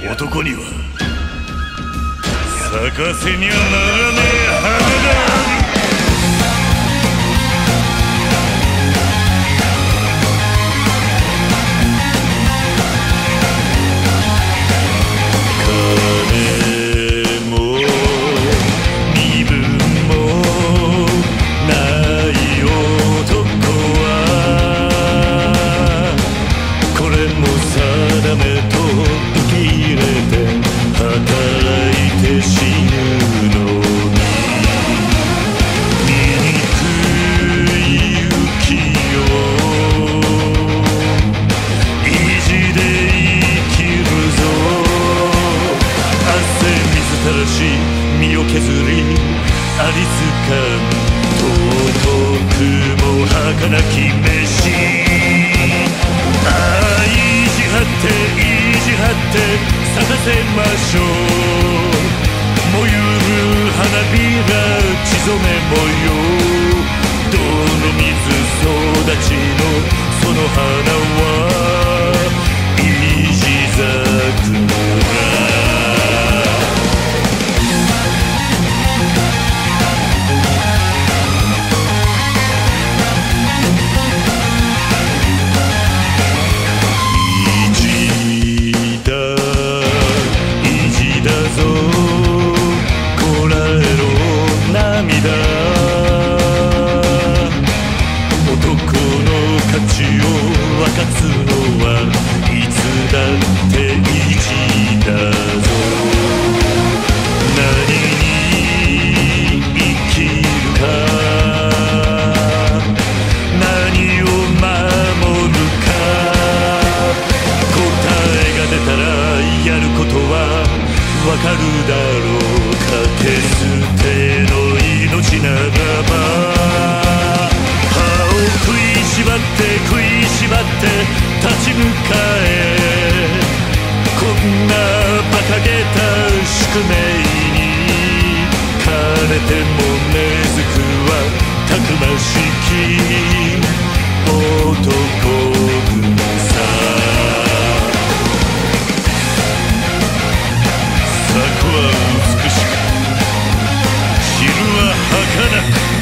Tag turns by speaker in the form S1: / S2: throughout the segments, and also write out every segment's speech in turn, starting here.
S1: 男には咲かせにゃならねえ花だ。身を削りありつかん尊くも儚き飯。ああ意地張って意地張って咲かせましょう。燃ゆる花びら血染め模様。泥水育ちのその花はイジ桜。分かつのはいつだって意地だぞ。何に生きるか何を守るか。答えが出たらやることはわかるだろう。かけ捨ての命ならば歯を食いしばって食いしばって立ち向かえ。こんな馬鹿げた宿命に枯れても根付くはたくましき男さ。策は美しく昼は儚く。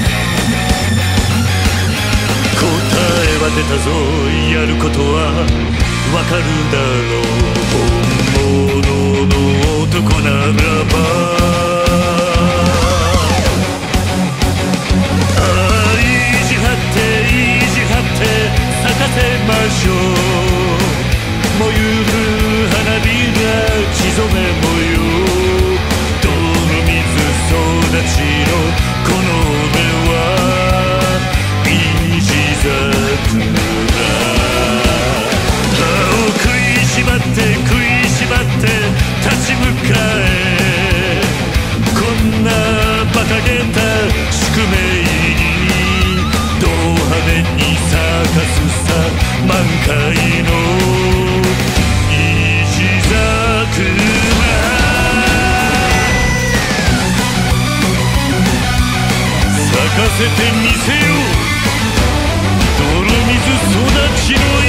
S1: 出たぞやることはわかるだろう。本物の男ならばああ意地張って意地張って咲かせましょう。燃ゆる花びら血染め模様。泥水育ちのこの目はイジ桜。食いしばって立ち向かえ。こんな馬鹿げた宿命にド派手に咲かすさ満開のイジ桜。咲かせてみせよう。泥水育ちの